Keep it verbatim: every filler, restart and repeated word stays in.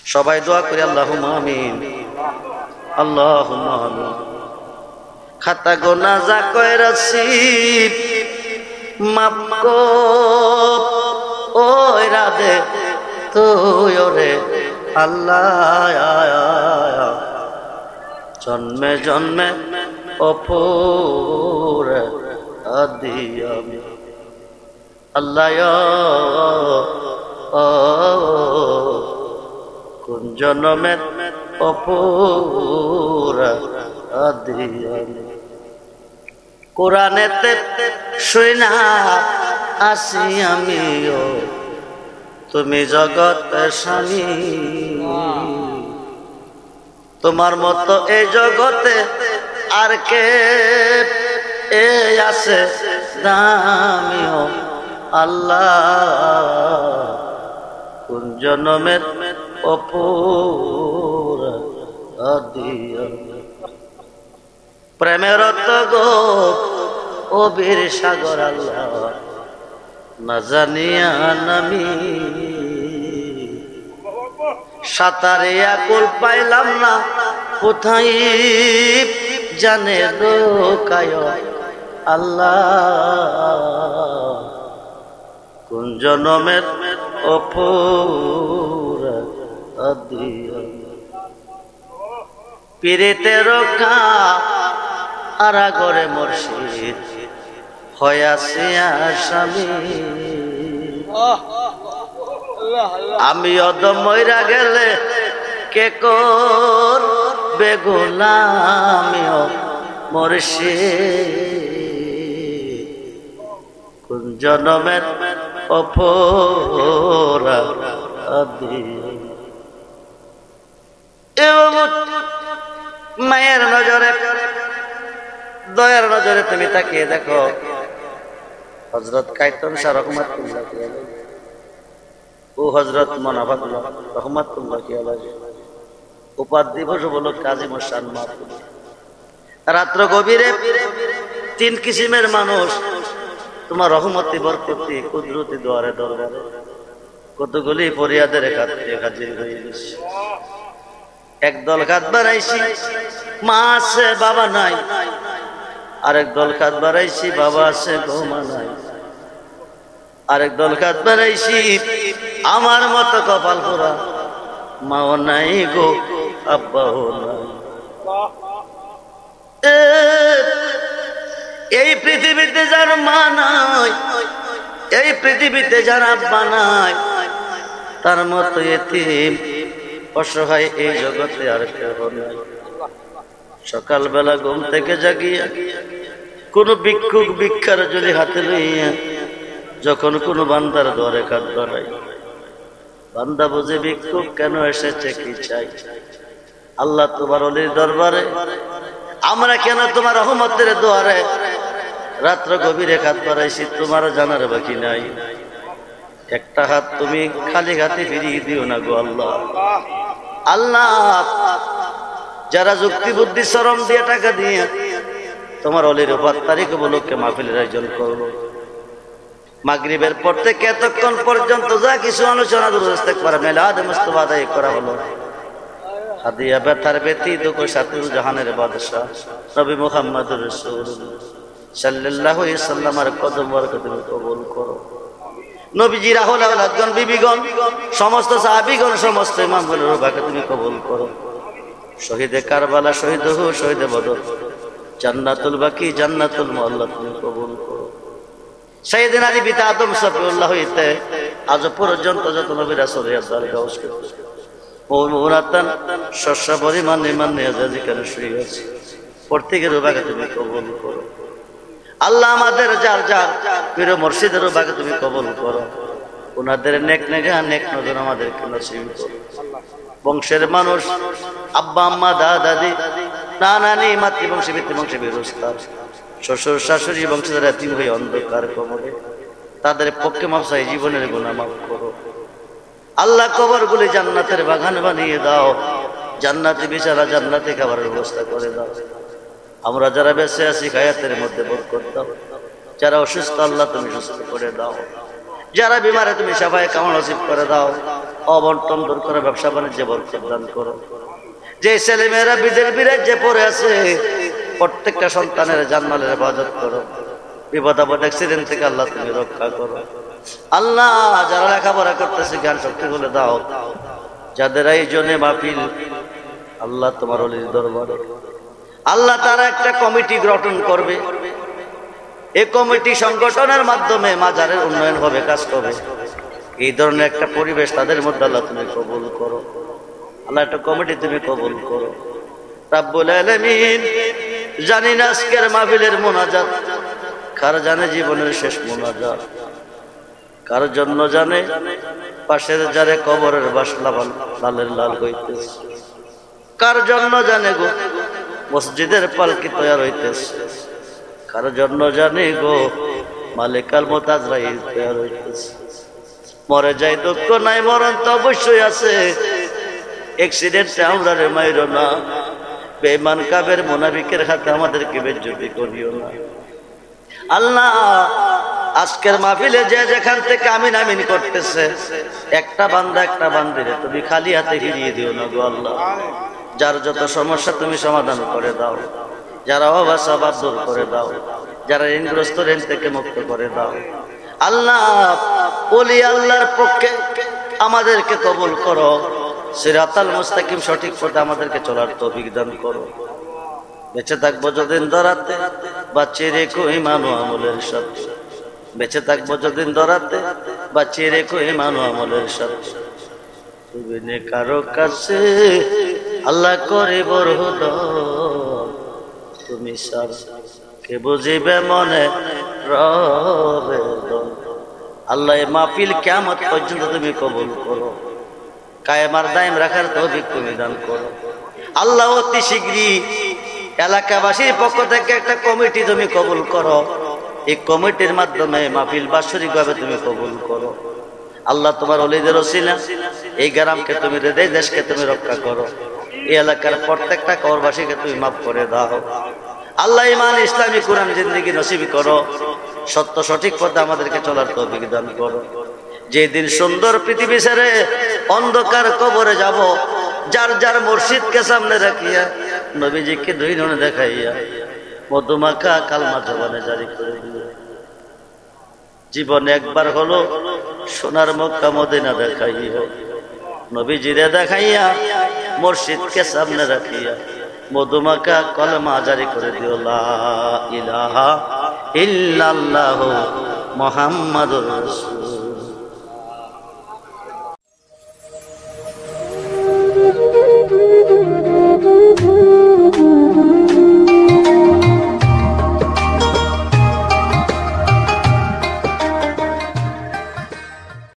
সবাই দোয়া করি আল্লাহুম্মা আমিন, আল্লাহুম্মা আমিন। খাতা গোনা যা কইরাছি মাফ কর ওই রাধে তুই ওরে আল্লাহ, জন্মে জন্মে অপরে আদিয়ামি আল্লাহ, কোন জন্মের অপরে আদিয়ামি। কোরআনেতে শুনা আসি আমিও তুমি জগতের স্বামী, তোমার মতো এই জগতে আর কে এ আছে দামিও আল্লাহ, কোন জনমের অপুর প্রেমের তো গো ও বীর সাগর আল্লাহ, না জানিয়া নামি সাঁতারে আকুল পাইলাম না, কোথায় জানে লোকায় আল্লাহ, কোন জনমের অপরাধ পীড়িতে রক্ষা আরা গরে মুর্শিদ হয়াছে আসামি, আমি অদম মইরা গেলে কে কর বেগুলামিও মুর্শিদ, কোন জনমের অপরাধ। মায়ের নজরে দয়ার নজরে তুমি তাকিয়ে দেখো হযরত কাইতন শাহ রহমাতুল্লাহ ও হযরত মনাফাতুল্লাহ রহমাতুল্লাহ কি আলাজি উপাধি দিবস উপলক্ষে আজিম শান মাহফিল। রাত্র গভীরে তিন কিসিমের মানুষ তোমার রহমতি বরকতি কুদরতি দুয়ারে দরবারে কতগুলি ফরিয়াদের খাতিরে হাজির হয়ে গেছে। একদল কাত বাড়াইছি মা আছে বাবা নাই, আরেক দল কাত বাড়াইছি বাবা আছে বৌমা নাই, আরেক দল কাত বাড়াইছি আমার মতো কপাল পোড়া মাও নাই গো আব্বাও নাই। এই পৃথিবীতে যার মা নাই, এই পৃথিবীতে যার আব্বা নাই, তার মতো এতিম অসহায় এই জগতে আর কেউ নাই। সকালবেলা ঘুম থেকে জাগিয়া কোন ভিক্ষুক ভিক্ষার জলি হাতে লইয়া যখন কোন বান্দার দরে কাত বাড়াই, বান্দা বুঝে ভিক্ষুক কেন এসেছে কি চাই। আল্লাহ তোমার অলির দরবারে, আমরা কেন তোমার রহমতের দুয়ারে রাত্র গভীরে কাত বাড়াইছি তোমার জানার বাকি নাই। একটা হাত তুমি খালি হাতে ফিরিয়ে দিও না গো আল্লাহ। আল্লাহ যারা যুক্তি বুদ্ধি শ্রম দিয়ে টাকা দিয়ে তোমার অলির উপর তারিখ উপলক্ষে মাহফিলের আয়োজন করলো, মাগরিবের পর থেকে এতক্ষণ পর্যন্ত যা কিছু আলোচনা দুরুস্তে করা মিলাদ মুস্তাফা আদায় করা হলো, হাদিয়া ব্যথার ব্যথি দুঃখ সাতুল জাহানের বাদশাহ নবী মুহাম্মদুর রাসূলুল্লাহ সাল্লাল্লাহু আলাইহি সাল্লামের কদম বরকত তুমি কবুল করো। নবীজির আহলে আওলাদগণ বিবিগণ সমস্ত সাহাবীগণ সমস্ত ইমামগণের রূহকে তুমি কবুল করো। শহীদে কারবালা শহীদ হু শহীদে বদর জান্নাতুল বাকি জান্নাতুল মুআল্লা তুমি কবুল করো। সাইয়েদনা আলী পিতা আদম সফিউল্লাহ হইতে আজ পর্যন্ত যত নবী রাসূল ইয়াসার গাউস ও মুরাতান শস্য পরিমাণ ইমান নিয়ে যেখানে শুয়ে আছে প্রত্যেকের রূহকে তুমি কবুল করো। আল্লাহ আমাদের যার যার পীর মুর্শিদের রূহকে তুমি কবুল করো। ওনাদের নেক নেগা নেক নজর আমাদেরকে নসিব করো। বংশের মানুষ আব্বা আম্মা দাদা দাদি না নানি মাতৃবংশী পিতৃবংশী বিরস্তার শ্বশুর শাশুড়ি বংশধর এতিম হয়ে অন্ধকার কবরে তাদের পক্ষে মাফ চাই, জীবনের গুনাহ মাফ করো। আল্লাহ কবরগুলি জান্নাতের বাগান বানিয়ে দাও, জান্নাতে বিছানা জান্নাতে খাবারের ব্যবস্থা করে দাও। আমরা যারা বেঁচে আছি হায়াতের মধ্যে বরকত দাও, যারা অসুস্থ আল্লাহ তুমি সুস্থ করে দাও, যারা বিমারে তুমি সাফায়ে কামাল নসিব করে দাও। অবন্টন দূর করে ব্যবসা বাণিজ্যে বরকত দান করো। যে ছেলেমেয়েরা বিদের বিরাজ্যে পড়ে আছে প্রত্যেকটা সন্তানের জানমালের হেফাজত করো। বিপদ আপদ অ্যাক্সিডেন্ট থেকে আল্লাহ তুমি রক্ষা করো। আল্লাহ যারা লেখাপড়া করতেছে জ্ঞান শক্তি বলে দাও। যাদের এই জন্য মাহফিল আল্লাহ তোমার ওলির দরবারে আল্লাহ তারা একটা কমিটি গঠন করবে। এই কমিটি সংগঠনের মাধ্যমে মাজারের উন্নয়ন হবে, কাজ করবে। এই ধরনের একটা পরিবেশ তাদের মধ্যে আল্লাহ তুমি কবুল করো। আল্লাহ একটা কমিটি তুমি কবুল করো রাব্বুল আলামিন। জানি না আজকের মাহফিলের মোনাজাত কার জানে জীবনের শেষ মোনাজাত, কার জন্য জানে পাশের যারে কবরের বাসলা লালের লাল হইতেছে, কার জন্য জানে গো মসজিদের পালকি তৈরি হইতেছে, কার জন্য জানে গো মালিকাল মত আজরাইল তৈরি হইতেছে। মরে যাই দুঃখ নাই, মরণ তো অবশ্যই আছে। অ্যাক্সিডেন্টে আমরা রে মাইরো না, বেঈমান কাফের মুনাফিকের হাতে আমাদেরকে বেজ্জতি করিও না। আল্লাহ আজকের মাহফিলে যে যেখান থেকে আমিন আমিন করতেছে একটা বান্দা একটা বান্দিরে তুমি খালি হাতে ফিরিয়ে দিও না গো আল্লাহ। যার যত সমস্যা তুমি সমাধান করে দাও, যারা অভাব স্বভাব দূর করে দাও, যারা ঋণগ্রস্ত ঋণ থেকে মুক্ত করে দাও। আল্লাহ ওলি আল্লাহর পক্ষে আমাদেরকে কবুল করো। সিরাতাল মুস্তাকিম সঠিক পথে আমাদেরকে চলার তৌফিক দান করো। বেঁচে থাকবো যতদিন ধরাতে বাঁচিয়ে রেখো ঈমান ও আমলের সাথে, বেঁচে থাকবো যতদিন ধরাতে বাঁচিয়ে রেখো ঈমান ও আমলের সাথে। তুমি নে কারো কাছে আল্লাহ করে বড় তুমি সার কে বুঝিবে মনে রবে। আল্লাহ মাহফিল কিয়ামত পর্যন্ত তুমি কবুল করো, কায়েম আর দায়েম রাখার তৌফিক তুমি দান করো। আল্লাহ অতি শীঘ্রই এলাকাবাসীর পক্ষ থেকে একটা কমিটি তুমি কবুল করো। এই কমিটির মাধ্যমে মাহফিল বাৎসরিকভাবে তুমি কবুল করো। আল্লাহ তোমার ওলিদের ওসিলা এই গ্রামকে তুমি, এই দেশকে তুমি রক্ষা করো। এই এলাকার প্রত্যেকটা কবরবাসীকে তুমি মাফ করে দাও। আল্লাহ ঈমান ইসলামী কোরআন জিন্দেগি নসিব করো। সত্য সঠিক পথে আমাদেরকে চলার তৌফিক দান করো। যেদিন সুন্দর পৃথিবী ছেড়ে অন্ধকার কবরে যাব, যার যার মুর্শিদকে সামনে রাখিয়া নবীজিকে দুই নয়নে দেখাইয়া মধুমাখা কালমা জবানে জারি করে দিও। জীবনে একবার হলো সোনার মক্কা মদিনা দেখাইও, নবীজিরে দেখাইয়া মুর্শিদকে সামনে রাখিয়া মধুমাখা কলমা জারি করে দিও। লা ইলাহা ইল্লাল্লাহু মুহাম্মাদুর রাসূল।